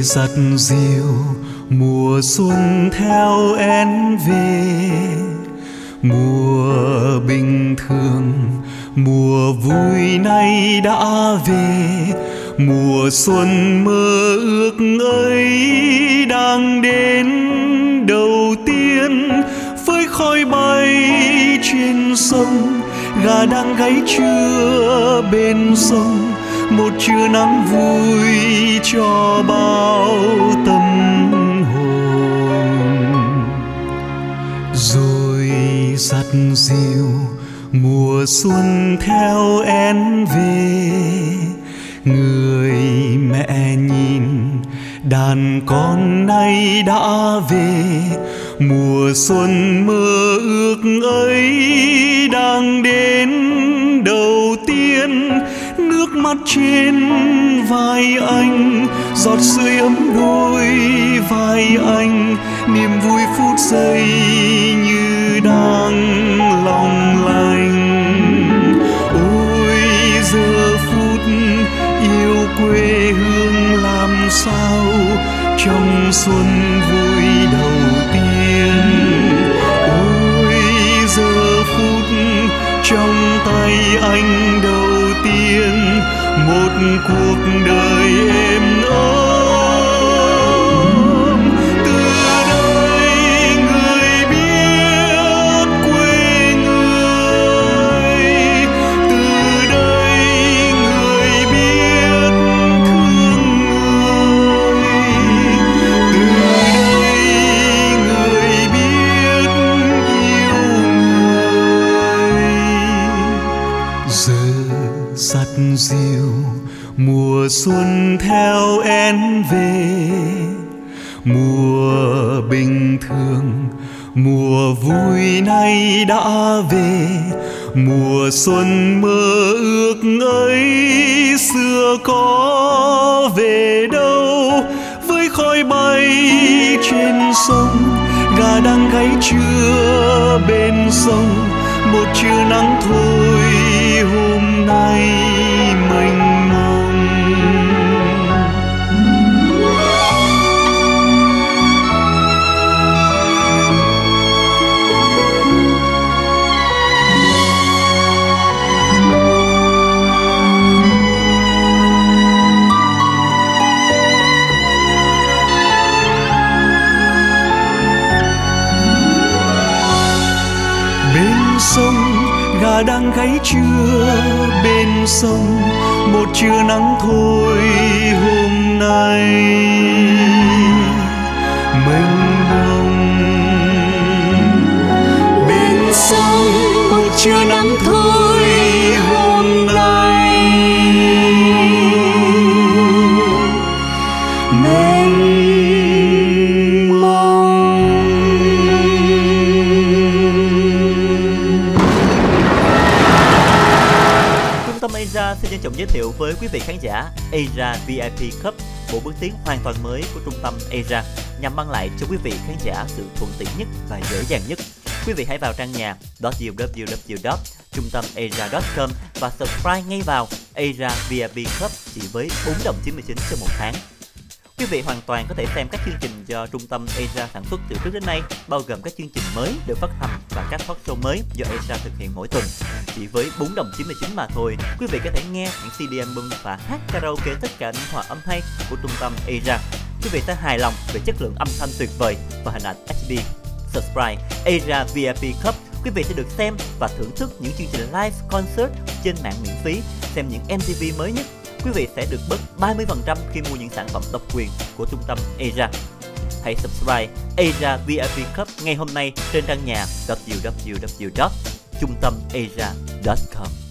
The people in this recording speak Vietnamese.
dắt dìu mùa xuân theo én về, mùa bình thường mùa vui nay đã về, mùa xuân mơ ước ấy đang đến. Đầu tiên với khói bay trên sông, gà đang gáy trưa bên sông, một trưa nắng vui cho bao tâm hồn. Rồi dắt dìu mùa xuân theo én về, người mẹ nhìn đàn con nay đã về, mùa xuân mơ ước ấy đang đến. Đầu tiên nước mắt trên vai anh, giọt sưởi ấm đôi vai anh, niềm vui phút giây như đang long lanh. Ôi giờ phút yêu quê hương làm sao, trong xuân vui đầu tiên. Ôi giờ phút trong tay anh đầu tiên, một cuộc đời êm ấm. Từ đây người biết quê người, từ đây người biết thương người, từ đây người biết yêu người. Giờ dắt dìu mùa xuân theo én về, mùa bình thường mùa vui nay đã về, mùa xuân mơ ước ấy xưa có về đâu. Với khói bay trên sông, gà đang gáy trưa bên sông, một trưa nắng thôi hôm nay mênh mông. Bên sông gà đang gáy trưa bên sông, một trưa nắng thôi hôm nay mênh mông. Bên sông một trưa nắng thôi hôm nay mênh mông. Asia xin trân trọng giới thiệu với quý vị khán giả Asia VIP Cup, bộ bước tiến hoàn toàn mới của trung tâm Asia nhằm mang lại cho quý vị khán giả sự thuận tiện nhất và dễ dàng nhất. Quý vị hãy vào trang nhà www.trung tamasia.com và subscribe ngay vào Asia VIP Cup chỉ với 4,99 đồng cho một tháng. Quý vị hoàn toàn có thể xem các chương trình do trung tâm Asia sản xuất từ trước đến nay, bao gồm các chương trình mới được phát hành và các talk show mới do Asia thực hiện mỗi tuần. Chỉ với 4,99 đồng mà thôi, quý vị có thể nghe những CD album và hát karaoke tất cả những hòa âm hay của trung tâm Asia. Quý vị sẽ hài lòng về chất lượng âm thanh tuyệt vời và hình ảnh HD. Subscribe Asia VIP Cup, quý vị sẽ được xem và thưởng thức những chương trình live concert trên mạng miễn phí, xem những MTV mới nhất. Quý vị sẽ được bớt 30% khi mua những sản phẩm độc quyền của trung tâm Asia. Hãy subscribe Asia VIP Cup ngay hôm nay trên trang nhà www.trung tamasia.com.